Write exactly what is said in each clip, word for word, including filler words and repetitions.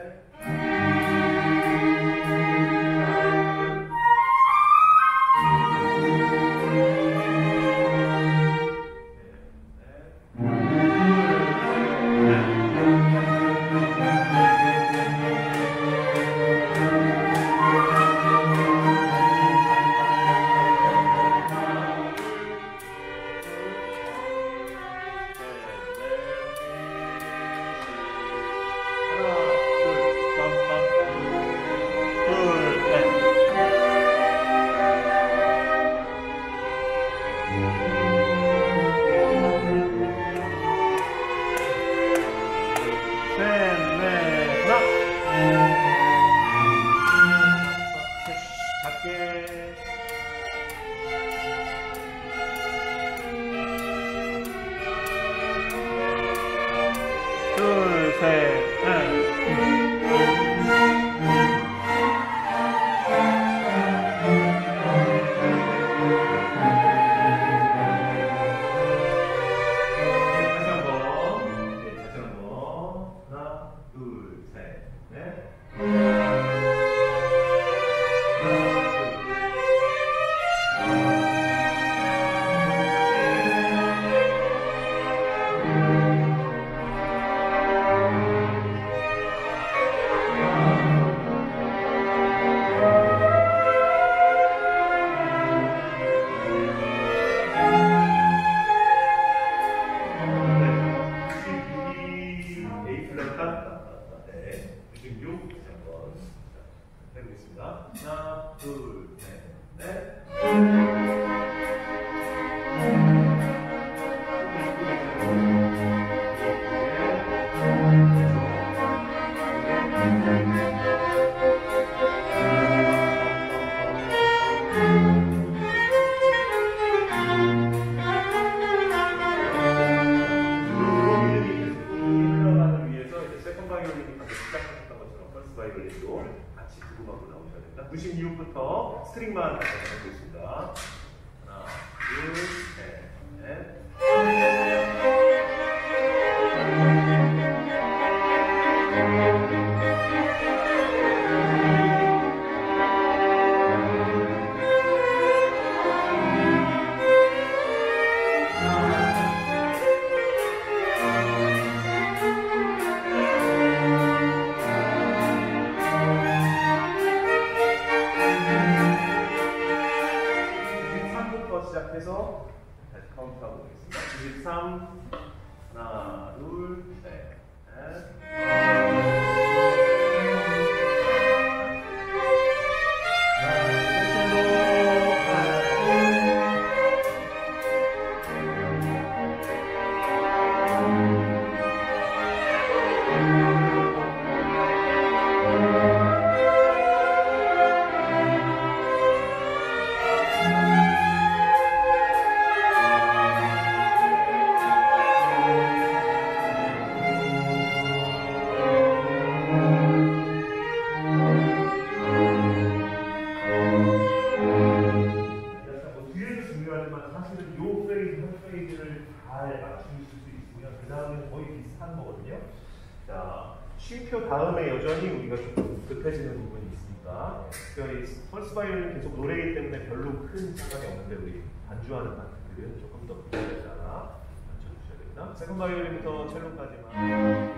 하나, 둘, 셋, 넷. 구십육 부터 스트링만 해보겠습니다. 하나, 둘, 셋, 넷. 시작해서 다시 카운트하고 보겠습니다. 구십삼, 하나, 둘, 셋, 넷. 쉼표 다음에 여전히 우리가 조금 급해지는 부분이 있으니까 특별히 펄스 바이올린 계속 노래이기 때문에 별로 큰 상관이 없는데 우리 반주하는 파트들은 조금 더 기다렸다가 맞춰주셔야 됩니다. 세컨 바이올린부터 첼로까지만.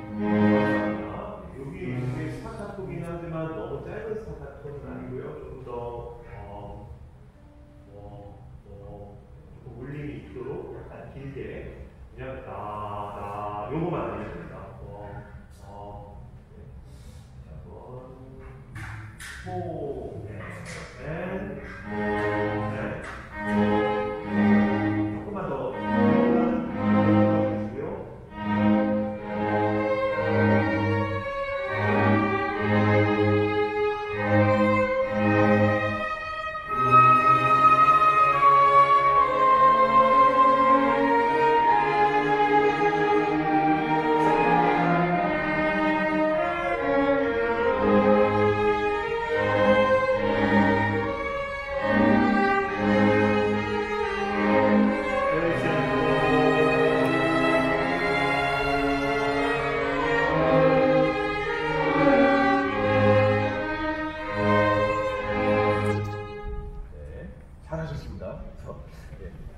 여기 이게 스타카토긴 하지만 너무 짧은 스타카토는 아니고요. 조금 더 어, 뭐, 뭐, 조금 울림이 있도록 약간 길게 그냥 나나 요거만 아니면 됩니다. 오, 네, 네, 네. 조금만 더 해주시고요.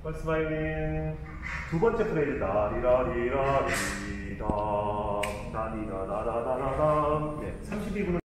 펄스 바이올린 두 번째 프레이즈 다리라리라리다 다리라라라라라 네, 삼십이 분을